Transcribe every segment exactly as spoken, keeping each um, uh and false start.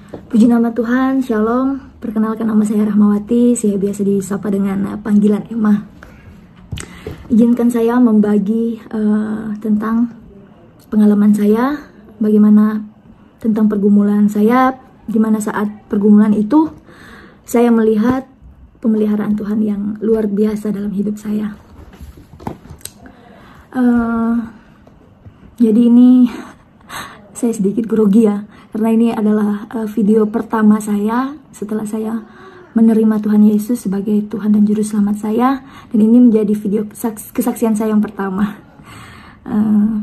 Puji nama Tuhan, Shalom. Perkenalkan, nama saya Rahmawati. Saya biasa disapa dengan panggilan Emma. Izinkan saya membagi uh, tentang pengalaman saya, bagaimana tentang pergumulan saya, di mana saat pergumulan itu saya melihat pemeliharaan Tuhan yang luar biasa dalam hidup saya. Uh, jadi ini saya sedikit grogi ya, karena ini adalah uh, video pertama saya setelah saya menerima Tuhan Yesus sebagai Tuhan dan Juru Selamat saya, dan ini menjadi video kesaksian saya yang pertama. Uh,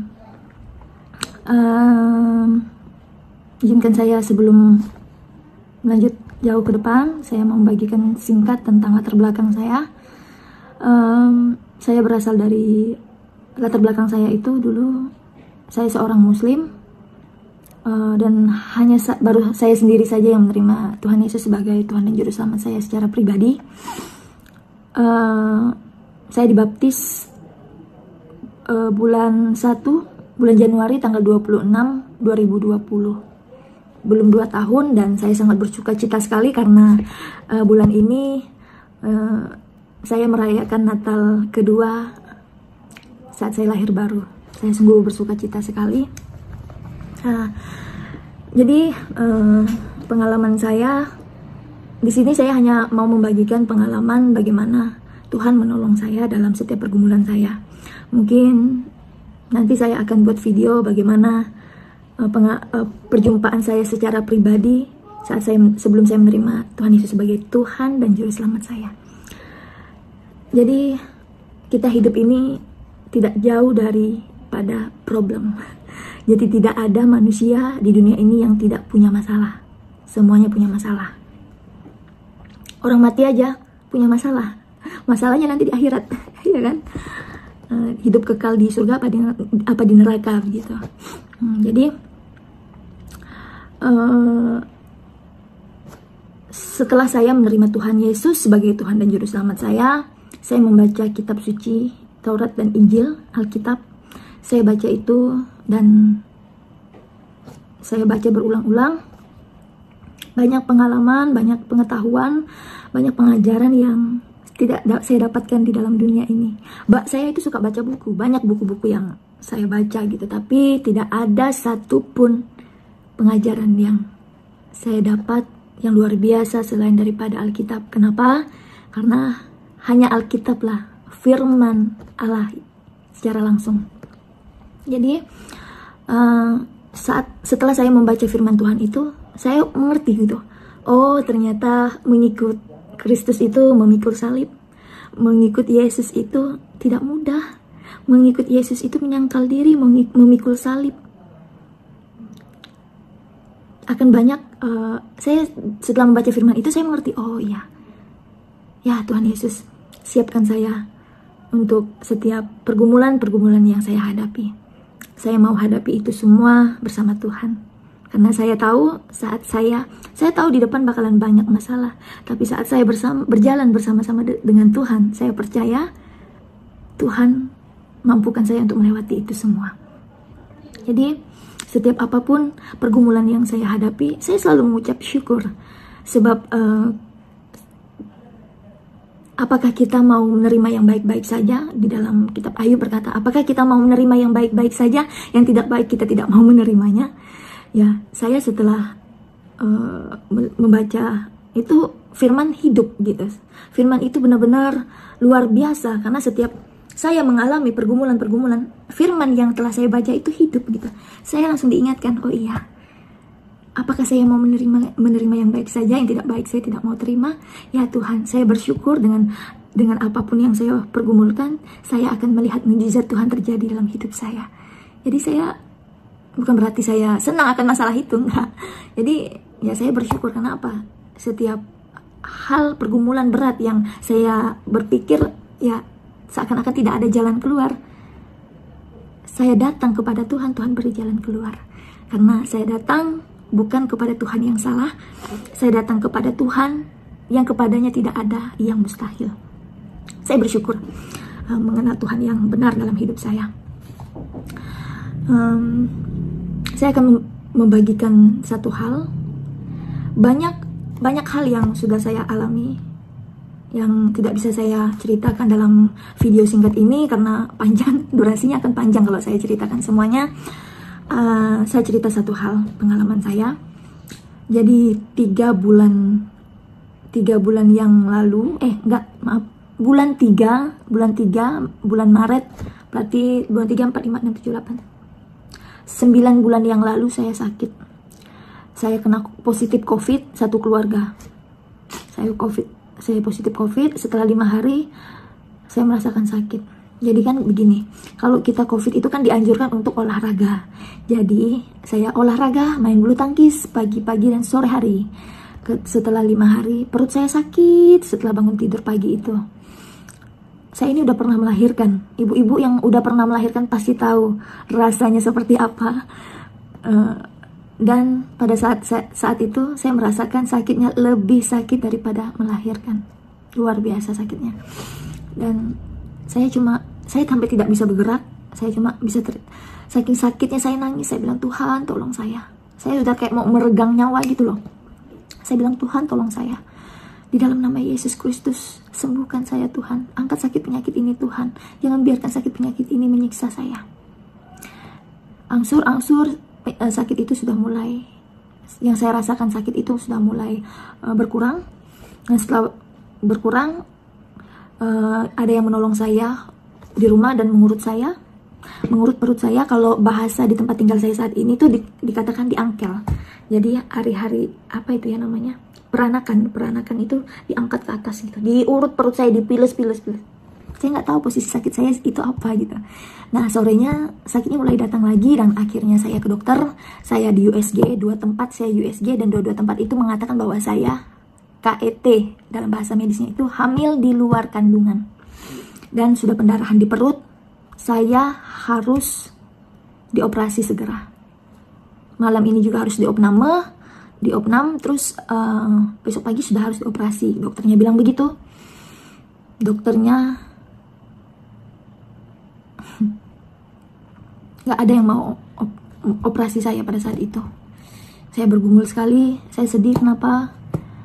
uh, izinkan saya sebelum lanjut jauh ke depan, saya mau membagikan singkat tentang latar belakang saya. Um, saya berasal dari latar belakang saya itu dulu saya seorang Muslim. Uh, dan hanya sa baru saya sendiri saja yang menerima Tuhan Yesus sebagai Tuhan dan Juru Selamat saya secara pribadi. Uh, saya dibaptis uh, bulan satu, bulan Januari tanggal dua puluh enam dua ribu dua puluh. Belum dua tahun, dan saya sangat bersuka cita sekali karena uh, bulan ini uh, saya merayakan Natal kedua saat saya lahir baru. Saya sungguh bersuka cita sekali. Nah, jadi eh, pengalaman saya di sini, saya hanya mau membagikan pengalaman bagaimana Tuhan menolong saya dalam setiap pergumulan saya. Mungkin nanti saya akan buat video bagaimana eh, eh, perjumpaan saya secara pribadi saat saya sebelum saya menerima Tuhan Yesus sebagai Tuhan dan Juru Selamat saya. Jadi kita hidup ini tidak jauh daripada problem. Jadi tidak ada manusia di dunia ini yang tidak punya masalah. Semuanya punya masalah. Orang mati aja punya masalah. Masalahnya nanti di akhirat, ya kan? Uh, hidup kekal di surga apa di, apa di neraka begitu. Hmm, jadi uh, setelah saya menerima Tuhan Yesus sebagai Tuhan dan Juru Selamat saya, saya membaca kitab suci, Taurat dan Injil, Alkitab. Saya baca itu dan saya baca berulang-ulang. Banyak pengalaman, banyak pengetahuan, banyak pengajaran yang tidak saya dapatkan di dalam dunia ini. Mbak, saya itu suka baca buku, banyak buku-buku yang saya baca gitu, tapi tidak ada satupun pengajaran yang saya dapat yang luar biasa selain daripada Alkitab. Kenapa? Karena hanya Alkitab lah, firman Allah secara langsung. Jadi uh, saat setelah saya membaca firman Tuhan itu, saya mengerti gitu. Oh, ternyata mengikut Kristus itu memikul salib. Mengikut Yesus itu tidak mudah. Mengikut Yesus itu menyangkal diri, memikul salib. Akan banyak uh, saya setelah membaca firman itu, saya mengerti, oh iya. Ya, Tuhan Yesus siapkan saya untuk setiap pergumulan-pergumulan yang saya hadapi. Saya mau hadapi itu semua bersama Tuhan. Karena saya tahu saat saya, saya tahu di depan bakalan banyak masalah. Tapi saat saya bersama, berjalan bersama-sama de dengan Tuhan, saya percaya Tuhan mampukan saya untuk melewati itu semua. Jadi setiap apapun pergumulan yang saya hadapi, saya selalu mengucap syukur. Sebab uh, apakah kita mau menerima yang baik-baik saja? Di dalam kitab Ayub berkata, apakah kita mau menerima yang baik-baik saja? Yang tidak baik kita tidak mau menerimanya. Ya, saya setelah uh, membaca itu, firman hidup gitu. Firman itu benar-benar luar biasa, karena setiap saya mengalami pergumulan-pergumulan, firman yang telah saya baca itu hidup gitu. Saya langsung diingatkan, oh iya, apakah saya mau menerima menerima yang baik saja, yang tidak baik saya tidak mau terima? Ya Tuhan, saya bersyukur dengan dengan apapun yang saya pergumulkan, saya akan melihat mukjizat Tuhan terjadi dalam hidup saya. Jadi saya, bukan berarti saya senang akan masalah itu, enggak. Jadi ya saya bersyukur karena apa? Setiap hal pergumulan berat yang saya berpikir ya seakan-akan tidak ada jalan keluar, saya datang kepada Tuhan, Tuhan beri jalan keluar. Karena saya datang bukan kepada Tuhan yang salah, saya datang kepada Tuhan yang kepadanya tidak ada yang mustahil. Saya bersyukur uh, mengenal Tuhan yang benar dalam hidup saya. Um, saya akan membagikan satu hal banyak banyak hal yang sudah saya alami yang tidak bisa saya ceritakan dalam video singkat ini karena panjang, durasinya akan panjang kalau saya ceritakan semuanya. Uh, saya cerita satu hal pengalaman saya. Jadi tiga bulan tiga bulan yang lalu, eh enggak maaf, bulan tiga, bulan tiga, bulan Maret, berarti bulan tiga, empat, lima, enam, tujuh, delapan, sembilan bulan yang lalu saya sakit. Saya kena positif COVID, satu keluarga. Saya COVID, saya positif COVID. Setelah lima hari, saya merasakan sakit. Jadi kan begini, kalau kita COVID itu kan dianjurkan untuk olahraga. Jadi saya olahraga, main bulu tangkis pagi-pagi dan sore hari. Setelah lima hari, perut saya sakit setelah bangun tidur pagi itu. Saya ini udah pernah melahirkan. Ibu-ibu yang udah pernah melahirkan pasti tahu rasanya seperti apa. Uh, dan pada saat saat itu saya merasakan sakitnya lebih sakit daripada melahirkan. Luar biasa sakitnya. Dan saya cuma, saya sampai tidak bisa bergerak. Saya cuma bisa ter, saking sakitnya saya nangis. Saya bilang, Tuhan tolong saya. Saya udah kayak mau meregang nyawa gitu loh. Saya bilang, Tuhan tolong saya. Di dalam nama Yesus Kristus, sembuhkan saya Tuhan. Angkat sakit penyakit ini Tuhan. Jangan biarkan sakit penyakit ini menyiksa saya. Angsur-angsur sakit itu sudah mulai, yang saya rasakan sakit itu sudah mulai uh, berkurang. Dan setelah berkurang, uh, ada yang menolong saya di rumah dan mengurut saya, mengurut perut saya. Kalau bahasa di tempat tinggal saya saat ini tuh di, dikatakan diangkel. Jadi hari-hari apa itu ya namanya, peranakan, peranakan itu diangkat ke atas gitu, diurut perut saya, dipiles-piles. Saya nggak tahu posisi sakit saya itu apa gitu. Nah sorenya sakitnya mulai datang lagi dan akhirnya saya ke dokter. Saya di U S G, dua tempat saya U S G, dan dua-dua tempat itu mengatakan bahwa saya K E T, dalam bahasa medisnya itu hamil di luar kandungan. Dan sudah pendarahan di perut. Saya harus dioperasi segera. Malam ini juga harus diopname, diopnam, terus uh, besok pagi sudah harus dioperasi. Dokternya bilang begitu. Dokternya nggak ada yang mau op operasi saya pada saat itu. Saya bergumul sekali, saya sedih. Kenapa?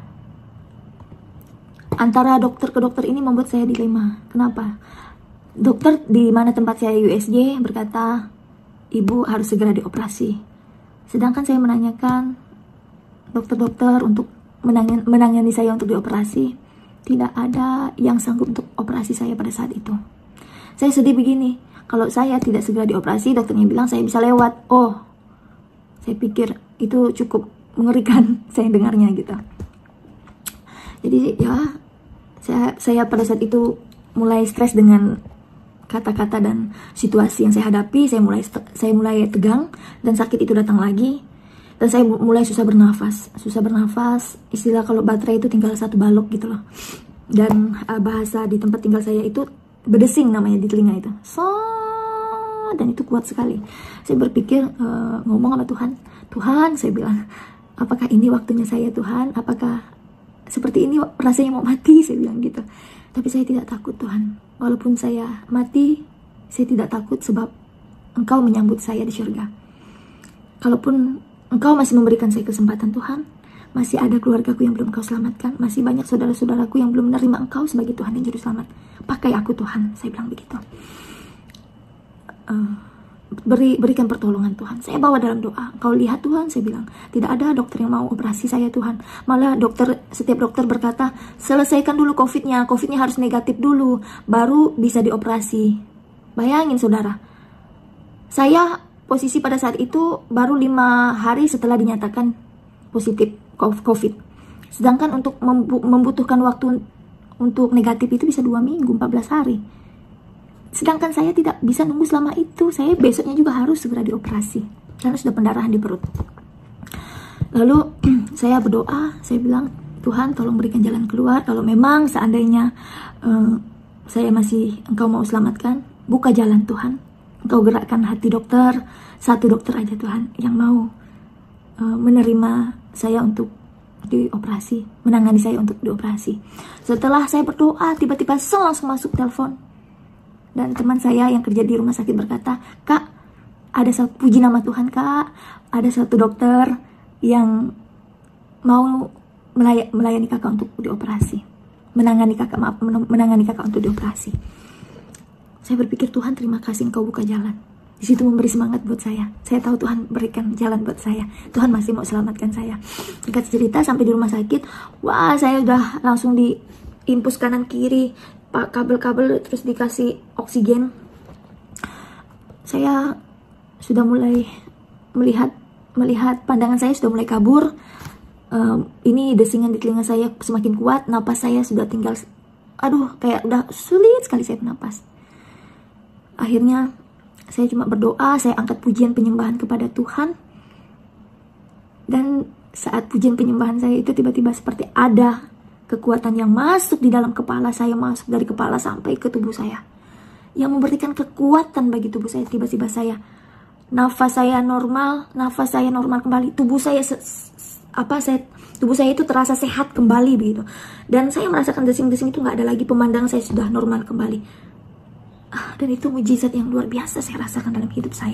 Antara dokter ke dokter ini membuat saya dilema. Kenapa? Dokter di mana tempat saya U S G berkata, ibu harus segera dioperasi. Sedangkan saya menanyakan dokter-dokter untuk menangani, menangani saya untuk dioperasi, tidak ada yang sanggup untuk operasi saya pada saat itu. Saya sedih begini, kalau saya tidak segera dioperasi, dokternya bilang saya bisa lewat. Oh, saya pikir itu cukup mengerikan saya dengarnya gitu. Jadi ya, saya, saya pada saat itu mulai stres dengan kata-kata dan situasi yang saya hadapi. Saya mulai saya mulai tegang dan sakit itu datang lagi. Dan saya mulai susah bernafas, susah bernafas. Istilah kalau baterai itu tinggal satu balok gitu loh. Dan uh, bahasa di tempat tinggal saya itu bedesing namanya di telinga itu. So, dan itu kuat sekali. Saya berpikir uh, ngomong sama Tuhan. Tuhan, saya bilang, apakah ini waktunya saya Tuhan? Apakah seperti ini rasanya mau mati? Saya bilang gitu. Tapi saya tidak takut Tuhan. Walaupun saya mati, saya tidak takut sebab Engkau menyambut saya di surga. Kalaupun Engkau masih memberikan saya kesempatan Tuhan, masih ada keluargaku yang belum Engkau selamatkan, masih banyak saudara-saudaraku yang belum menerima Engkau sebagai Tuhan dan Juru Selamat. Pakai aku Tuhan, saya bilang begitu. Uh, beri berikan pertolongan Tuhan. Saya bawa dalam doa. Engkau lihat Tuhan, saya bilang, tidak ada dokter yang mau operasi saya Tuhan. Malah dokter, setiap dokter berkata, selesaikan dulu COVID-nya, COVID-nya harus negatif dulu, baru bisa dioperasi. Bayangin saudara, saya posisi pada saat itu baru lima hari setelah dinyatakan positif COVID. Sedangkan untuk membutuhkan waktu untuk negatif itu bisa dua minggu, empat belas hari. Sedangkan saya tidak bisa nunggu selama itu. Saya besoknya juga harus segera dioperasi karena sudah pendarahan di perut. Lalu saya berdoa, saya bilang, Tuhan tolong berikan jalan keluar. Kalau memang seandainya uh, saya masih Engkau mau selamatkan, buka jalan Tuhan. Engkau gerakkan hati dokter, satu dokter aja Tuhan yang mau uh, menerima saya untuk dioperasi, menangani saya untuk dioperasi. Setelah saya berdoa, tiba-tiba langsung masuk telepon. Dan teman saya yang kerja di rumah sakit berkata, Kak, ada satu, puji nama Tuhan Kak, ada satu dokter yang mau melay melayani kakak untuk dioperasi, menangani kakak maaf menangani kakak untuk dioperasi. Saya berpikir, Tuhan terima kasih Engkau buka jalan. Di situ memberi semangat buat saya. Saya tahu Tuhan berikan jalan buat saya. Tuhan masih mau selamatkan saya. Singkat cerita, sampai di rumah sakit, wah saya udah langsung diimpus kanan kiri, pak kabel-kabel, terus dikasih oksigen. Saya sudah mulai melihat melihat pandangan saya sudah mulai kabur. Um, ini desingan di telinga saya semakin kuat, napas saya sudah tinggal, aduh kayak udah sulit sekali saya bernapas. Akhirnya saya cuma berdoa, saya angkat pujian penyembahan kepada Tuhan. Dan saat pujian penyembahan saya itu tiba-tiba seperti ada kekuatan yang masuk di dalam kepala saya, masuk dari kepala sampai ke tubuh saya, yang memberikan kekuatan bagi tubuh saya. Tiba-tiba saya, nafas saya normal, nafas saya normal kembali, tubuh saya apa saya tubuh saya itu terasa sehat kembali begitu. Dan saya merasakan desing-desing itu nggak ada lagi, pemandangan saya sudah normal kembali. Dan itu mujizat yang luar biasa saya rasakan dalam hidup saya.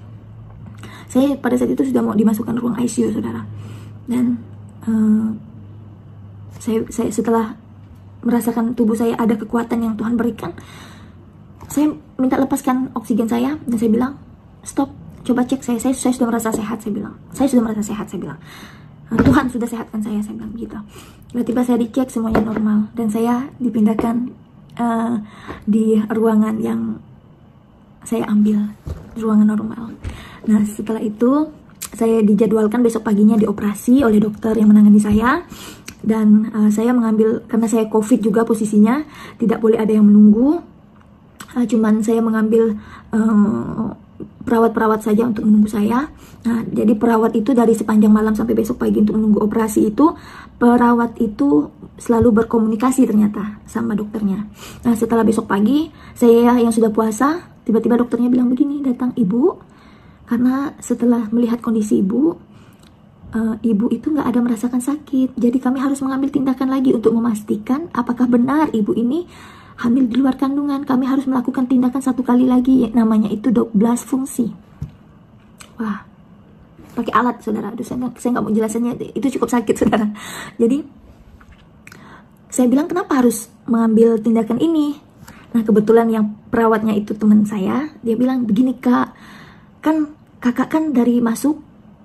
Saya pada saat itu sudah mau dimasukkan ruang I C U, saudara. Dan uh, saya, saya setelah merasakan tubuh saya ada kekuatan yang Tuhan berikan, saya minta lepaskan oksigen saya. Dan saya bilang, stop, coba cek saya, saya, saya sudah merasa sehat. Saya bilang, saya sudah merasa sehat, saya bilang, Tuhan sudah sehatkan saya, saya bilang begitu. Tiba-tiba saya dicek, semuanya normal. Dan saya dipindahkan Uh, di ruangan yang saya ambil, ruangan normal. Nah setelah itu saya dijadwalkan besok paginya dioperasi oleh dokter yang menangani saya. Dan uh, saya mengambil, karena saya COVID juga posisinya, tidak boleh ada yang menunggu. uh, Cuman saya mengambil perawat-perawat uh, saja untuk menunggu saya. Nah jadi perawat itu dari sepanjang malam sampai besok pagi untuk menunggu operasi itu, perawat itu selalu berkomunikasi ternyata sama dokternya. Nah setelah besok pagi, saya yang sudah puasa, tiba-tiba dokternya bilang begini, datang ibu, karena setelah melihat kondisi ibu, uh, ibu itu nggak ada merasakan sakit. Jadi kami harus mengambil tindakan lagi untuk memastikan apakah benar ibu ini hamil di luar kandungan. Kami harus melakukan tindakan satu kali lagi, namanya itu doblas fungsi. Wah, pakai alat, saudara. Aduh, saya nggak saya nggak mau jelasannya, itu cukup sakit, saudara. Jadi saya bilang, kenapa harus mengambil tindakan ini? Nah kebetulan yang perawatnya itu teman saya, dia bilang begini, kak, kan kakak kan dari masuk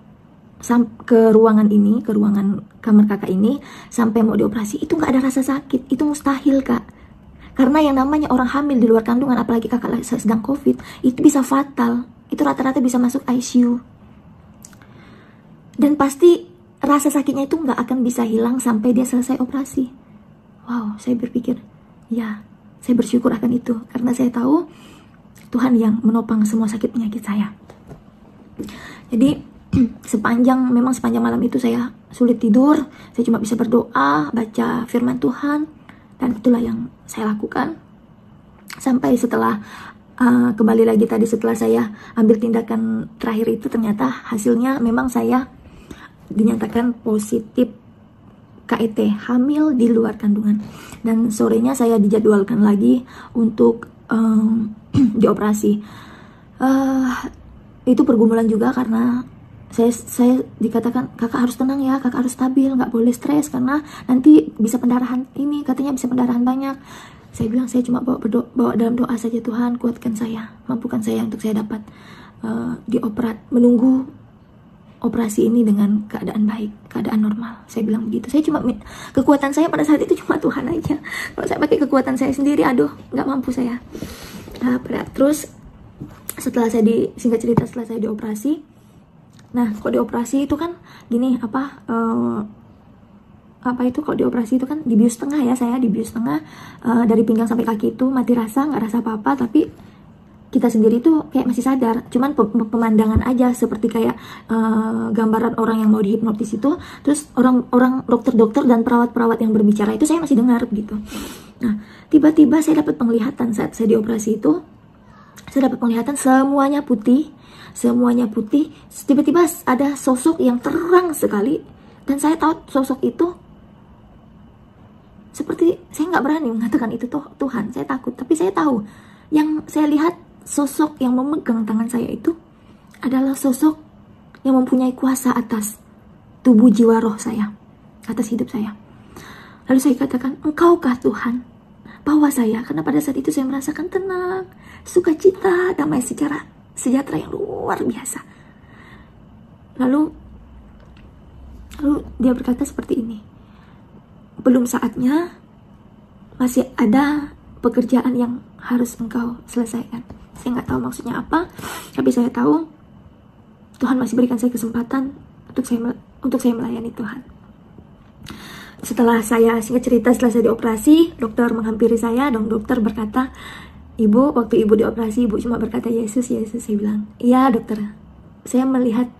ke ruangan ini, ke ruangan kamar kakak ini, sampai mau dioperasi itu nggak ada rasa sakit. Itu mustahil, kak, karena yang namanya orang hamil di luar kandungan, apalagi kakak sedang COVID, itu bisa fatal. Itu rata-rata bisa masuk I C U. Dan pasti rasa sakitnya itu nggak akan bisa hilang sampai dia selesai operasi. Wow, saya berpikir, ya, saya bersyukur akan itu, karena saya tahu Tuhan yang menopang semua sakit penyakit saya. Jadi sepanjang, memang sepanjang malam itu saya sulit tidur, saya cuma bisa berdoa, baca firman Tuhan, dan itulah yang saya lakukan. Sampai setelah uh, kembali lagi tadi, setelah saya ambil tindakan terakhir itu, ternyata hasilnya memang saya dinyatakan positif K E T, hamil di luar kandungan. Dan sorenya saya dijadwalkan lagi untuk um, dioperasi. Uh, itu pergumulan juga, karena saya saya dikatakan, kakak harus tenang ya, kakak harus stabil, nggak boleh stres, karena nanti bisa pendarahan, ini katanya bisa pendarahan banyak. Saya bilang, saya cuma bawa, berdoa, bawa dalam doa saja, Tuhan kuatkan saya, mampukan saya untuk saya dapat uh, dioperat, menunggu operasi ini dengan keadaan baik, keadaan normal. Saya bilang begitu. Saya cuma, kekuatan saya pada saat itu cuma Tuhan aja. Kalau saya pakai kekuatan saya sendiri, aduh, nggak mampu saya. Nah, terus setelah saya di, singkat cerita, setelah saya dioperasi, nah, kok dioperasi itu kan gini, apa, uh, apa itu, kalau dioperasi itu kan dibius tengah ya, saya dibius tengah, uh, dari pinggang sampai kaki itu mati rasa, nggak rasa apa-apa, tapi kita sendiri tuh kayak masih sadar, cuman pemandangan aja, seperti kayak uh, gambaran orang yang mau dihipnotis itu. Terus orang-orang dokter-dokter dan perawat-perawat yang berbicara itu saya masih dengar gitu. Nah tiba-tiba saya dapat penglihatan saat saya dioperasi itu, saya dapat penglihatan semuanya putih, semuanya putih. Tiba-tiba ada sosok yang terang sekali, dan saya tahu sosok itu seperti, saya nggak berani mengatakan itu toh Tuhan, saya takut, tapi saya tahu yang saya lihat, sosok yang memegang tangan saya itu adalah sosok yang mempunyai kuasa atas tubuh jiwa roh saya. atas hidup saya. Lalu saya katakan, Engkaukah Tuhan? Bawa saya, karena pada saat itu saya merasakan tenang, sukacita, damai secara sejahtera yang luar biasa. Lalu, lalu dia berkata seperti ini, belum saatnya, masih ada pekerjaan yang harus engkau selesaikan. Saya nggak tahu maksudnya apa, tapi saya tahu Tuhan masih berikan saya kesempatan untuk saya untuk saya melayani Tuhan. Setelah saya singkat cerita, setelah saya dioperasi, dokter menghampiri saya, dan dokter berkata, Ibu, waktu ibu dioperasi, ibu cuma berkata Yesus, Yesus. Saya bilang, iya dokter, saya melihat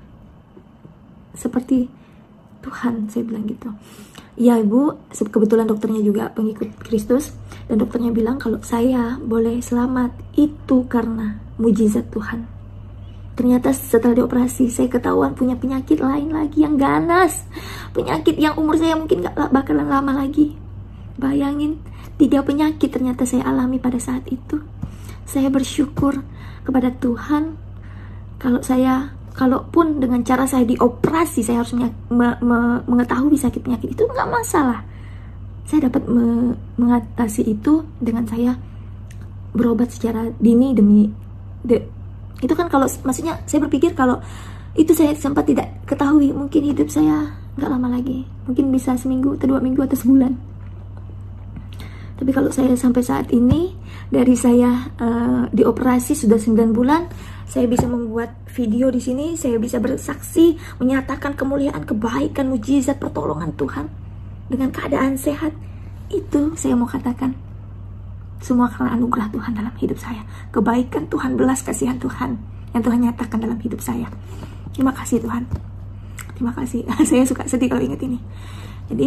seperti Tuhan, saya bilang gitu. Iya ibu, kebetulan dokternya juga pengikut Kristus, dan dokternya bilang kalau saya boleh selamat itu karena mujizat Tuhan. Ternyata setelah dioperasi, saya ketahuan punya penyakit lain lagi yang ganas, penyakit yang umur saya mungkin gak bakalan lama lagi. Bayangin, tiga penyakit ternyata saya alami pada saat itu. Saya bersyukur kepada Tuhan, kalau saya kalaupun dengan cara saya dioperasi, saya harus me me mengetahui sakit penyakit itu, nggak masalah. Saya dapat me mengatasi itu dengan saya berobat secara dini demi de itu kan. Kalau maksudnya saya berpikir kalau itu saya sempat tidak ketahui, mungkin hidup saya nggak lama lagi, mungkin bisa seminggu atau dua minggu atau sebulan. Tapi kalau saya sampai saat ini, dari saya uh, dioperasi sudah sembilan bulan, saya bisa membuat video di sini, saya bisa bersaksi, menyatakan kemuliaan, kebaikan, mujizat, pertolongan Tuhan dengan keadaan sehat. Itu saya mau katakan, semua karena anugerah Tuhan dalam hidup saya, kebaikan Tuhan, belas kasihan Tuhan yang Tuhan nyatakan dalam hidup saya. Terima kasih Tuhan, terima kasih. Saya suka sedih kalau ingat ini. Jadi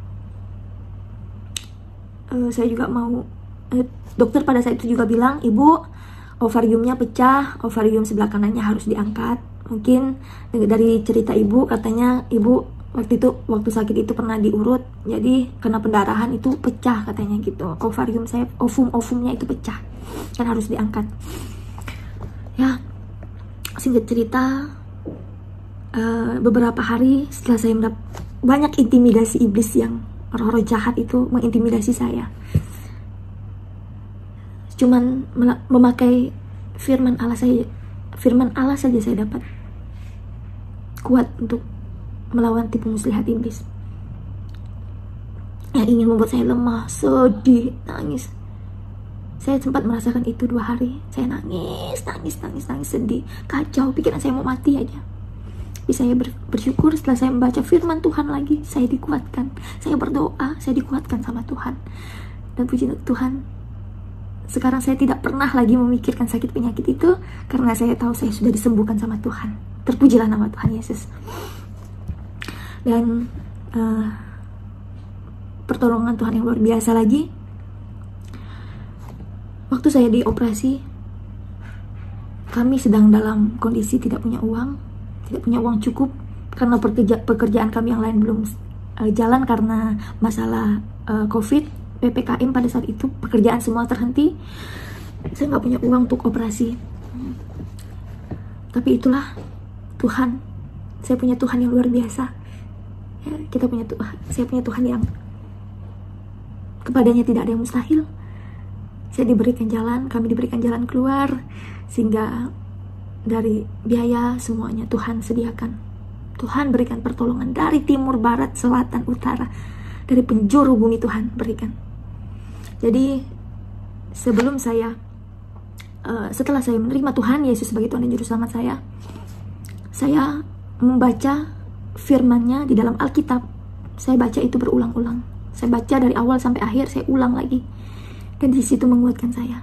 uh, saya juga mau uh, dokter pada saat itu juga bilang, Ibu, ovariumnya pecah, ovarium sebelah kanannya harus diangkat. Mungkin dari cerita ibu, katanya ibu waktu itu, waktu sakit itu pernah diurut, jadi kena pendarahan itu pecah katanya gitu. Ovarium saya, ovum-ovumnya itu pecah, kan harus diangkat. Ya, singkat cerita, uh, beberapa hari setelah saya mendapat banyak intimidasi iblis, yang roh-roh jahat itu mengintimidasi saya. Cuman memakai firman Allah saja, firman Allah saja saya dapat kuat untuk melawan tipu muslihat iblis yang ingin membuat saya lemah, sedih, nangis. Saya sempat merasakan itu dua hari. Saya nangis, nangis, nangis, nangis, sedih, kacau, pikiran saya mau mati aja. Tapi saya bersyukur setelah saya membaca firman Tuhan lagi, saya dikuatkan. Saya berdoa, saya dikuatkan sama Tuhan. Dan puji Tuhan, sekarang saya tidak pernah lagi memikirkan sakit penyakit itu, karena saya tahu saya sudah disembuhkan sama Tuhan. Terpujilah nama Tuhan Yesus. Dan uh, pertolongan Tuhan yang luar biasa lagi, waktu saya dioperasi, kami sedang dalam kondisi tidak punya uang, tidak punya uang cukup, karena pekerja pekerjaan kami yang lain belum uh, jalan karena masalah uh, COVID, P P K M pada saat itu, pekerjaan semua terhenti. Saya nggak punya uang untuk operasi. Tapi itulah Tuhan. Saya punya Tuhan yang luar biasa. Ya, kita punya Tuhan. Saya punya Tuhan yang kepadanya tidak ada yang mustahil. Saya diberikan jalan, kami diberikan jalan keluar, sehingga dari biaya semuanya Tuhan sediakan. Tuhan berikan pertolongan dari timur, barat, selatan, utara, dari penjuru bumi Tuhan berikan. Jadi sebelum saya uh, setelah saya menerima Tuhan Yesus sebagai Tuhan dan Juru Selamat saya, saya membaca firman-Nya di dalam Alkitab. Saya baca itu berulang-ulang. Saya baca dari awal sampai akhir, saya ulang lagi. Dan di situ menguatkan saya.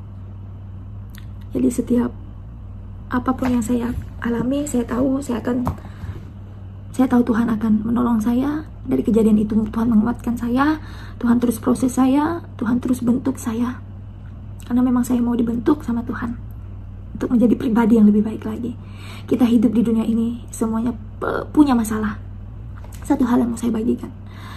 Jadi setiap apapun yang saya alami, saya tahu saya akan saya tahu Tuhan akan menolong saya. Dari kejadian itu Tuhan menguatkan saya, Tuhan terus proses saya, Tuhan terus bentuk saya. Karena memang saya mau dibentuk sama Tuhan untuk menjadi pribadi yang lebih baik lagi. Kita hidup di dunia ini semuanya punya masalah. Satu hal yang mau saya bagikan,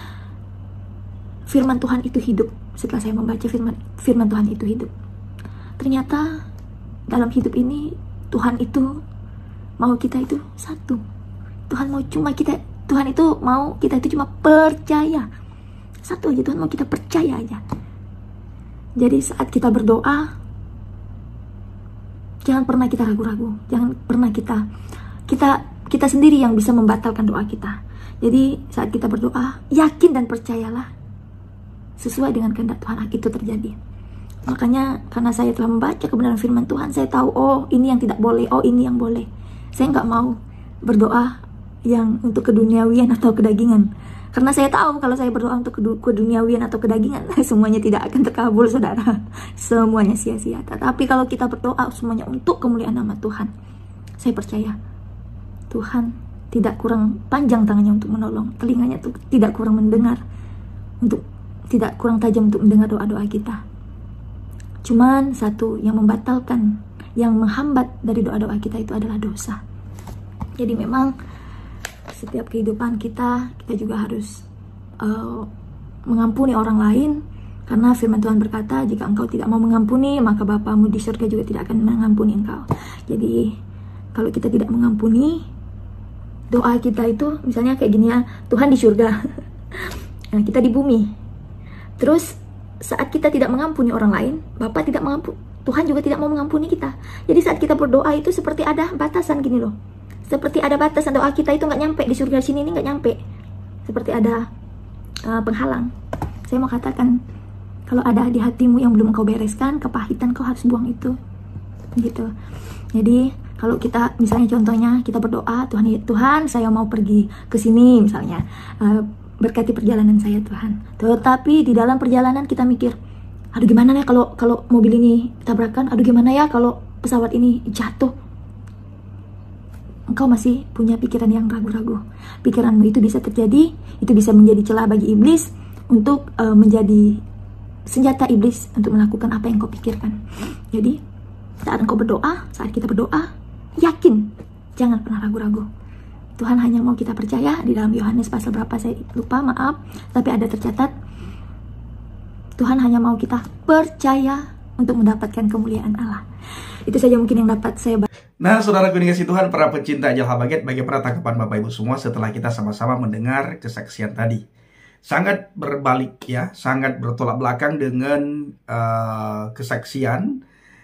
firman Tuhan itu hidup. Setelah saya membaca firman firman Tuhan itu hidup, ternyata dalam hidup ini Tuhan itu mau kita itu satu. Tuhan mau cuma kita Tuhan itu mau kita itu cuma percaya. Satu aja, Tuhan mau kita percaya aja. Jadi saat kita berdoa, jangan pernah kita ragu-ragu. Jangan pernah kita kita kita sendiri yang bisa membatalkan doa kita. Jadi saat kita berdoa, yakin dan percayalah sesuai dengan kehendak Tuhan itu terjadi. Makanya karena saya telah membaca kebenaran firman Tuhan, saya tahu, oh ini yang tidak boleh, oh ini yang boleh. Saya nggak mau berdoa yang untuk keduniawian atau kedagingan. Karena saya tahu kalau saya berdoa untuk keduniawian atau kedagingan, semuanya tidak akan terkabul, saudara. Semuanya sia-sia. Tapi kalau kita berdoa semuanya untuk kemuliaan nama Tuhan, saya percaya Tuhan tidak kurang panjang tangannya untuk menolong, telinganya tuh tidak kurang mendengar, untuk tidak kurang tajam untuk mendengar doa-doa kita. Cuman satu yang membatalkan, yang menghambat dari doa-doa kita itu adalah dosa. Jadi memang setiap kehidupan kita, kita juga harus uh, mengampuni orang lain. Karena firman Tuhan berkata, jika engkau tidak mau mengampuni, maka Bapamu di surga juga tidak akan mengampuni engkau. Jadi kalau kita tidak mengampuni, doa kita itu misalnya kayak gini ya, Tuhan di surga, nah, kita di bumi. Terus saat kita tidak mengampuni orang lain, Bapa tidak mengampuni, Tuhan juga tidak mau mengampuni kita. Jadi saat kita berdoa itu seperti ada batasan gini loh. Seperti ada batasan, doa kita itu nggak nyampe di surga sini, ini nggak nyampe. Seperti ada uh, penghalang. Saya mau katakan, kalau ada di hatimu yang belum kau bereskan, kepahitan kau harus buang itu, gitu. Jadi kalau kita misalnya contohnya kita berdoa, Tuhan, Tuhan saya mau pergi ke sini misalnya, uh, berkati perjalanan saya Tuhan. Tetapi di dalam perjalanan kita mikir, aduh gimana ya kalau kalau mobil ini tabrakan, aduh gimana ya kalau pesawat ini jatuh. Engkau masih punya pikiran yang ragu-ragu. Pikiranmu itu bisa terjadi, itu bisa menjadi celah bagi iblis untuk uh, menjadi senjata iblis untuk melakukan apa yang kau pikirkan. Jadi saat engkau berdoa, saat kita berdoa, yakin, jangan pernah ragu-ragu. Tuhan hanya mau kita percaya. Di dalam Yohanes pasal berapa saya lupa, maaf, tapi ada tercatat, Tuhan hanya mau kita percaya untuk mendapatkan kemuliaan Allah. Itu saja mungkin yang dapat saya bahas. Nah, saudaraku dikasih Tuhan, para pecinta Jalha Baget, bagaimana tanggapan Bapak Ibu semua setelah kita sama-sama mendengar kesaksian tadi? Sangat berbalik ya, sangat bertolak belakang dengan uh, kesaksian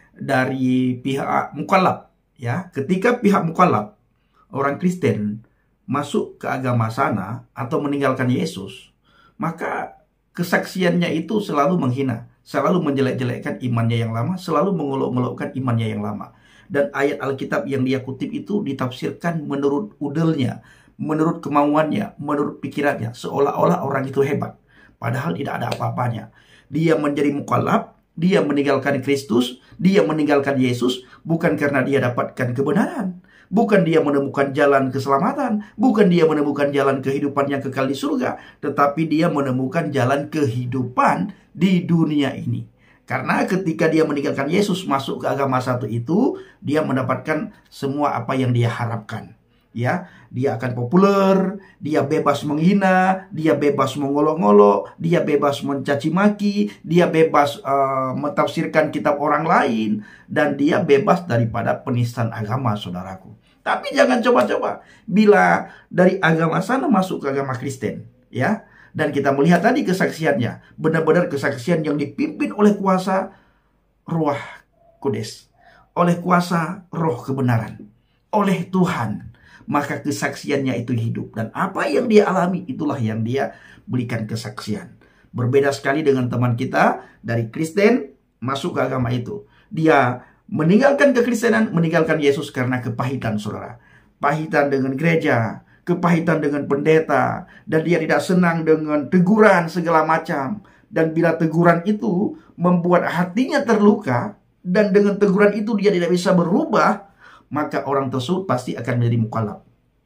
dari pihak mukallaf ya. Ketika pihak mukallaf, orang Kristen, masuk ke agama sana atau meninggalkan Yesus, maka kesaksiannya itu selalu menghina, selalu menjelek-jelekkan imannya yang lama, selalu mengolok-olokkan imannya yang lama. Dan ayat Alkitab yang dia kutip itu ditafsirkan menurut udelnya, menurut kemauannya, menurut pikirannya, seolah-olah orang itu hebat, padahal tidak ada apa-apanya. Dia menjadi mukallaf, dia meninggalkan Kristus, dia meninggalkan Yesus, bukan karena dia dapatkan kebenaran, bukan dia menemukan jalan keselamatan, bukan dia menemukan jalan kehidupan yang kekal di surga, tetapi dia menemukan jalan kehidupan di dunia ini. Karena ketika dia meninggalkan Yesus, masuk ke agama satu itu, dia mendapatkan semua apa yang dia harapkan. Ya, dia akan populer, dia bebas menghina, dia bebas mengolok-olok, dia bebas mencaci maki, dia bebas uh, mentafsirkan kitab orang lain, dan dia bebas daripada penistaan agama, saudaraku. Tapi jangan coba-coba bila dari agama sana masuk ke agama Kristen, ya. Dan kita melihat tadi kesaksiannya, benar-benar kesaksian yang dipimpin oleh kuasa Roh Kudus, oleh kuasa Roh kebenaran, oleh Tuhan. Maka kesaksiannya itu hidup, dan apa yang dia alami itulah yang dia berikan kesaksian. Berbeda sekali dengan teman kita dari Kristen masuk ke agama itu. Dia meninggalkan kekristenan, meninggalkan Yesus karena kepahitan, saudara. Pahitan dengan gereja, kepahitan dengan pendeta, dan dia tidak senang dengan teguran segala macam. Dan bila teguran itu membuat hatinya terluka, dan dengan teguran itu dia tidak bisa berubah, maka orang tersebut pasti akan menjadi mukallaf.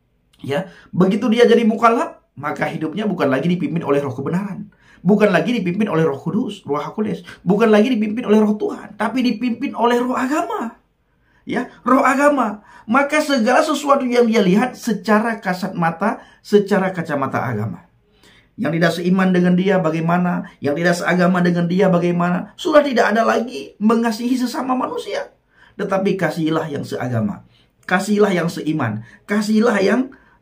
Ya, begitu dia jadi mukallaf, maka hidupnya bukan lagi dipimpin oleh Roh kebenaran, bukan lagi dipimpin oleh Roh Kudus, Roh Kudus, bukan lagi dipimpin oleh Roh Tuhan, tapi dipimpin oleh roh agama. Ya, roh agama. Maka segala sesuatu yang dia lihat secara kasat mata, secara kacamata agama. Yang tidak seiman dengan dia bagaimana, yang tidak seagama dengan dia bagaimana, sudah tidak ada lagi mengasihi sesama manusia. Tetapi kasihilah yang seagama, kasihilah yang seiman, kasihilah yang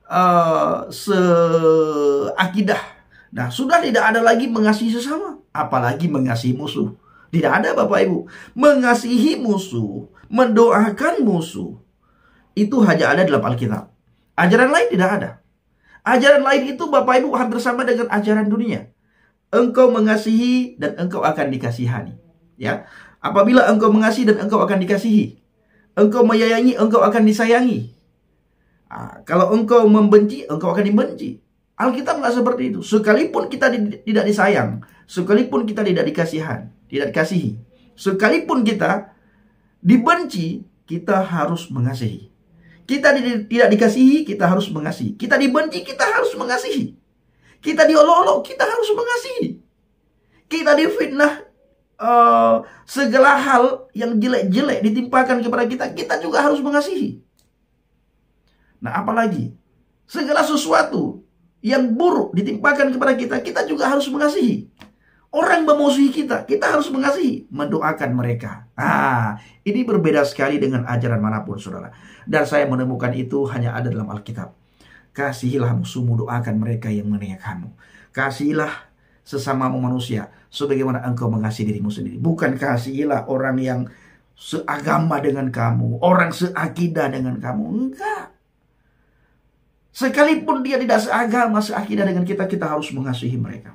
uh, seakidah. Nah, sudah tidak ada lagi mengasihi sesama, apalagi mengasihi musuh. Tidak ada, Bapak Ibu. Mengasihi musuh, mendoakan musuh, itu hanya ada dalam Alkitab. Ajaran lain tidak ada. Ajaran lain itu, Bapak Ibu, hampir sama dengan ajaran dunia. Engkau mengasihi dan engkau akan dikasihani. Ya, apabila engkau mengasihi dan engkau akan dikasihi. Engkau menyayangi, engkau akan disayangi. Nah, kalau engkau membenci, engkau akan dibenci. Alkitab nggak seperti itu. Sekalipun kita di, tidak disayang, sekalipun kita tidak dikasihan, tidak dikasihi, sekalipun kita dibenci, kita harus mengasihi. Kita di, tidak dikasihi, kita harus mengasihi. Kita dibenci, kita harus mengasihi. Kita diolok-olok, kita harus mengasihi. Kita difitnah, uh, segala hal yang jelek-jelek ditimpakan kepada kita, kita juga harus mengasihi. Nah, apalagi segala sesuatu yang buruk ditimpakan kepada kita, kita juga harus mengasihi. Orang memusuhi kita, kita harus mengasihi, mendoakan mereka. Ah, ini berbeda sekali dengan ajaran manapun, saudara. Dan saya menemukan itu hanya ada dalam Alkitab. Kasihilah musuhmu, doakan mereka yang menaniakanmu. Kasihilah sesamamu manusia, sebagaimana engkau mengasihi dirimu sendiri. Bukan kasihilah orang yang seagama dengan kamu, orang seakidah dengan kamu. Enggak. Sekalipun dia tidak seagama, seakidah dengan kita, kita harus mengasihi mereka.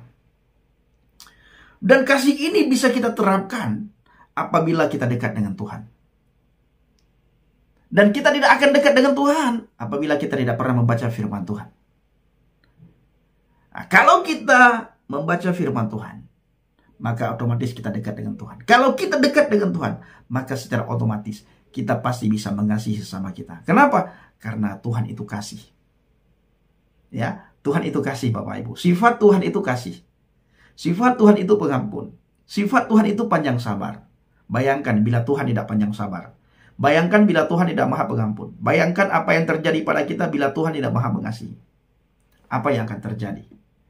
Dan kasih ini bisa kita terapkan apabila kita dekat dengan Tuhan. Dan kita tidak akan dekat dengan Tuhan apabila kita tidak pernah membaca firman Tuhan. Nah, kalau kita membaca firman Tuhan, maka otomatis kita dekat dengan Tuhan. Kalau kita dekat dengan Tuhan, maka secara otomatis kita pasti bisa mengasihi sesama kita. Kenapa? Karena Tuhan itu kasih. Ya, Tuhan itu kasih, Bapak Ibu. Sifat Tuhan itu kasih. Sifat Tuhan itu pengampun. Sifat Tuhan itu panjang sabar. Bayangkan bila Tuhan tidak panjang sabar. Bayangkan bila Tuhan tidak maha pengampun. Bayangkan apa yang terjadi pada kita bila Tuhan tidak maha mengasihi. Apa yang akan terjadi?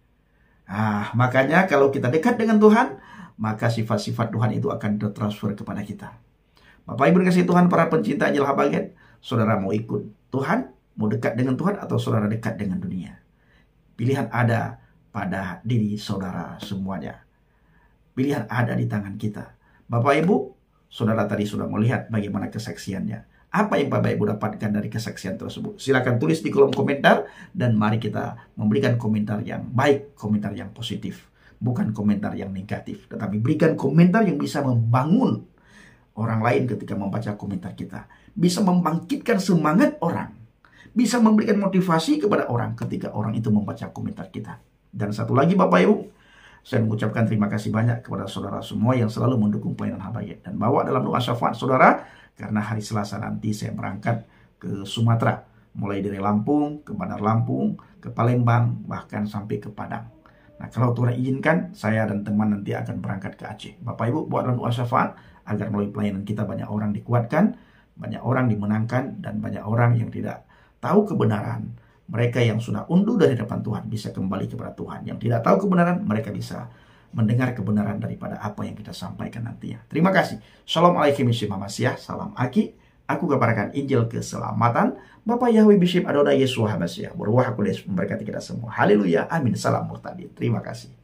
Ah, makanya kalau kita dekat dengan Tuhan, maka sifat-sifat Tuhan itu akan tertransfer kepada kita. Bapak Ibu dikasihi Tuhan, para pencinta Injil Habaget, saudara mau ikut Tuhan, mau dekat dengan Tuhan, atau saudara dekat dengan dunia? Pilihan ada pada diri saudara semuanya. Pilihan ada di tangan kita. Bapak Ibu, saudara tadi sudah melihat bagaimana kesaksiannya. Apa yang Bapak Ibu dapatkan dari kesaksian tersebut? Silakan tulis di kolom komentar, dan mari kita memberikan komentar yang baik, komentar yang positif, bukan komentar yang negatif, tetapi berikan komentar yang bisa membangun orang lain ketika membaca komentar kita, bisa membangkitkan semangat orang, bisa memberikan motivasi kepada orang ketika orang itu membaca komentar kita. Dan satu lagi, Bapak Ibu, saya mengucapkan terima kasih banyak kepada saudara semua yang selalu mendukung pelayanan Habaget. Dan bawa dalam doa syafaat saudara, karena hari Selasa nanti saya berangkat ke Sumatera. Mulai dari Lampung, ke Bandar Lampung, ke Palembang, bahkan sampai ke Padang. Nah, kalau Tuhan izinkan, saya dan teman nanti akan berangkat ke Aceh. Bapak Ibu, buat dalam doa syafaat, agar melalui pelayanan kita banyak orang dikuatkan, banyak orang dimenangkan, dan banyak orang yang tidak tahu kebenaran, mereka yang sudah undur dari depan Tuhan bisa kembali kepada Tuhan. Yang tidak tahu kebenaran, mereka bisa mendengar kebenaran daripada apa yang kita sampaikan nantinya. Terima kasih. Assalamualaikum warahmatullahi wabarakatuh. Salam Aki. Aku kabarkan Injil keselamatan. Bapak Yahweh Bishop Adonai Yesus Hamasyah. Berwah Kudus memberkati kita semua. Haleluya. Amin. Salam murtadi. Terima kasih.